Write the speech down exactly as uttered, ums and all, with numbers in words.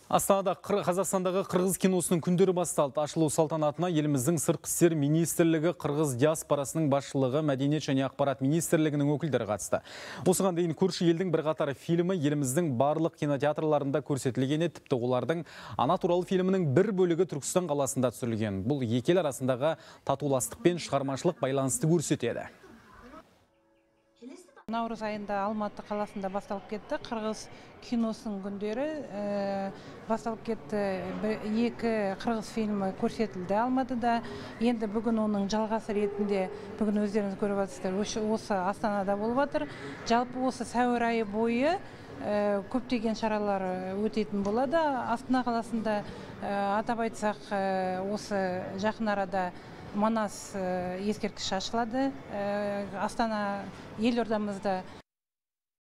Астанада Қазақстандағы қырғыз киносының күндері басталды. Ашылу салтанатына еліміздің сыртқы істер министрлігі, қырғыз диаспорасының басшылығы, мәдениет және ақпарат министрлігінің өкілдері қатысты. Осыған дейін көрші елдің бірқатар фильмі еліміздің барлық кинотеатрларында көрсетілгені, тіпті олардың Ана туралы фильмінің бір бөлігі Түркістан қаласында түсірілген. Бұл екі ел арасындағы татуластық пен шығармашылық байланысты көрсетеді. Наурыз айында Алматы қаласында басталып кетті. Қырғыз киносының күндері басталып кетті. Екі қырғыз фильмі көрсетілді Алматыда. Енді бүгін оның жалғасы ретінде, бүгін өздеріңіз көріп жатсыздар, осы Астанада болып жатыр. Жалпы осы сәуір айы бойы көптеген шаралар өтетін болады. Астана қаласында атап айтсақ, осы жақын арада Манас ескерткіші ашылады. Астана елордамызда